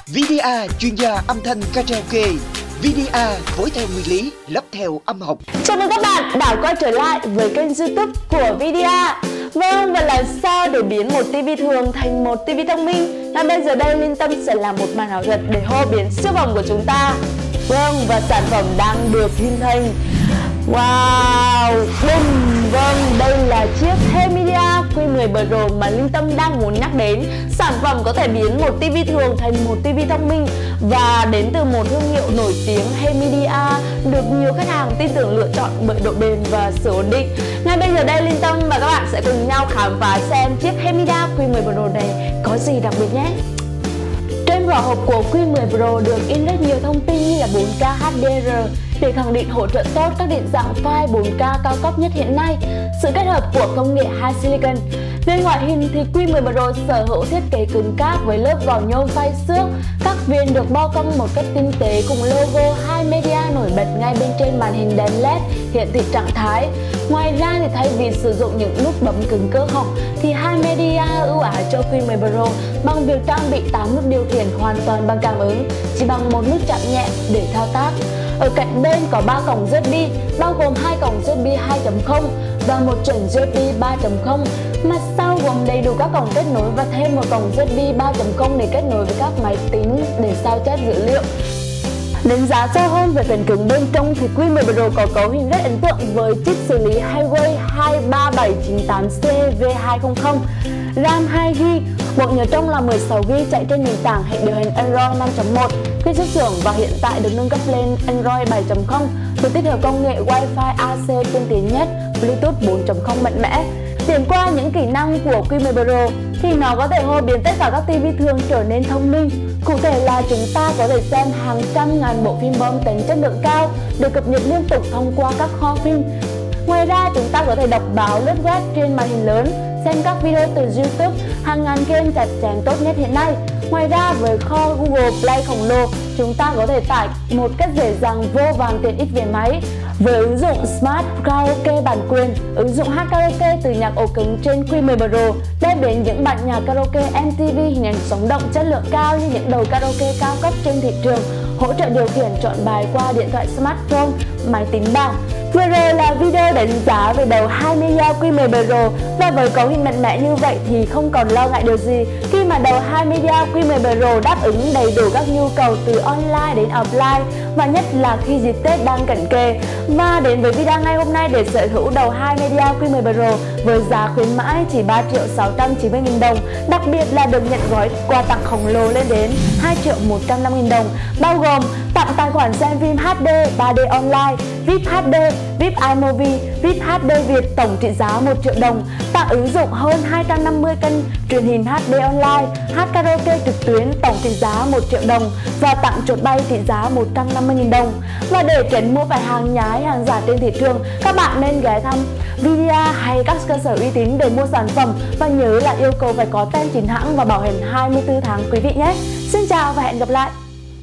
VDA chuyên gia âm thanh karaoke. VDA phối theo nguyên lý, lắp theo âm học. Chào mừng các bạn đã quay trở lại với kênh YouTube của VDA. Vâng, và làm sao để biến một TV thường thành một TV thông minh? Và bây giờ đây Linh Tâm sẽ làm một màn ảo thuật để hô biến siêu phẩm của chúng ta. Vâng, và sản phẩm đang được hình thành. Wow, boom. Vâng, đây là chiếc Hemidia Q10 Pro mà Linh Tâm đang muốn nhắc đến. Sản phẩm có thể biến một TV thường thành một TV thông minh và đến từ một thương hiệu nổi tiếng Hemidia, được nhiều khách hàng tin tưởng lựa chọn bởi độ bền và sự ổn định. Ngay bây giờ đây Linh Tâm và các bạn sẽ cùng nhau khám phá xem chiếc Hemidia Q10 Pro này có gì đặc biệt nhé. Trên vỏ hộp của Q10 Pro được in rất nhiều thông tin như là 4K HDR để khẳng định hỗ trợ tốt các định dạng file 4K cao cấp nhất hiện nay, sự kết hợp của công nghệ High Silicon. Về ngoại hình thì Q10 Pro sở hữu thiết kế cứng cáp với lớp vỏ nhôm phai xước, các viên được bo cong một cách tinh tế cùng logo hai media nổi bật ngay bên trên màn hình đèn LED hiển thị trạng thái. Ngoài ra thì thay vì sử dụng những nút bấm cứng cơ học thì hai media ưu ái cho Q10 Pro bằng việc trang bị 8 nút điều khiển hoàn toàn bằng cảm ứng, chỉ bằng một nút chạm nhẹ để thao tác. Ở cạnh bên có 3 cổng USB, bao gồm 2 cổng USB 2.0 và một chuẩn USB 3.0. Mặt sau gồm đầy đủ các cổng kết nối và thêm một cổng USB 3.0 để kết nối với các máy tính để sao chép dữ liệu. Đánh giá sâu hơn về phần cứng bên trong thì Q10 Pro có cấu hình rất ấn tượng với chip xử lý Huawei 23798C V200, RAM 2GB, bộ nhớ trong là 16GB chạy trên nền tảng hệ điều hành Android 5.1. Khi xuất xưởng và hiện tại được nâng cấp lên Android 7.0 với tích hợp công nghệ Wi-Fi AC tiên tiến nhất, Bluetooth 4.0 mạnh mẽ. Điểm qua những kỹ năng của Q10 Pro thì nó có thể hô biến tất cả các TV thường trở nên thông minh. Cụ thể là chúng ta có thể xem hàng trăm ngàn bộ phim bom tấn chất lượng cao được cập nhật liên tục thông qua các kho phim. Ngoài ra chúng ta có thể đọc báo lướt web trên màn hình lớn, xem các video từ YouTube, hàng ngàn game chặt chém tốt nhất hiện nay. Ngoài ra với kho Google Play khổng lồ, chúng ta có thể tải một cách dễ dàng vô vàn tiện ích về máy. Với ứng dụng Smart Karaoke bản quyền, ứng dụng hát karaoke từ nhạc ổ cứng trên Q10 Pro đem đến những bản nhạc karaoke MTV hình ảnh sống động chất lượng cao như những đầu karaoke cao cấp trên thị trường, hỗ trợ điều khiển chọn bài qua điện thoại smartphone, máy tính bảng. Vừa rồi là video đánh giá về đầu 20 Q10 Pro và với cấu hình mạnh mẽ như vậy thì không còn lo ngại điều gì khi mà đầu 20 Q10 Pro đáp ứng đầy đủ các nhu cầu từ online đến offline, và nhất là khi dịp Tết đang cận kề. Và đến với video ngày hôm nay để sở hữu đầu 20 Q10 Pro với giá khuyến mãi chỉ 3.690.000 đồng, đặc biệt là được nhận gói quà tặng khổng lồ lên đến 2.150.000 đồng, bao gồm tặng tài khoản xem phim HD 3D online, VIP HD, VIP iMovie, VIP HD Việt tổng trị giá 1 triệu đồng, tặng ứng dụng hơn 250 kênh truyền hình HD online, hát karaoke trực tuyến tổng trị giá 1 triệu đồng và tặng chuột bay trị giá 150.000 đồng. Và để tránh mua phải hàng nhái, hàng giả trên thị trường, các bạn nên ghé thăm VDA hay các cơ sở uy tín để mua sản phẩm, và nhớ là yêu cầu phải có tem chính hãng và bảo hành 24 tháng quý vị nhé. Xin chào và hẹn gặp lại.